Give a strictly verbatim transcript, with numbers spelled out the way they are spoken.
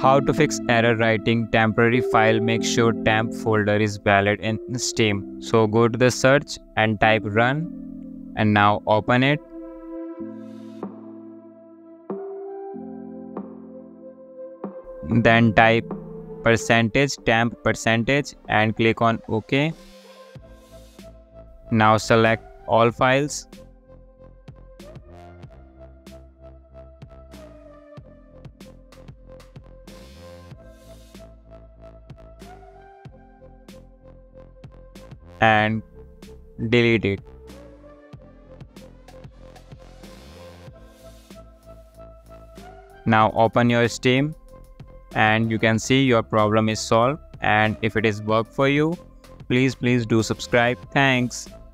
How to fix error writing temporary file. Make sure temp folder is valid in Steam. So go to the search and type run, and now open it. Then type percentage temp percentage and click on OK. Now select all files. And delete it. Now open your Steam and you can see your problem is solved. And if it is work for you, please please do subscribe. Thanks.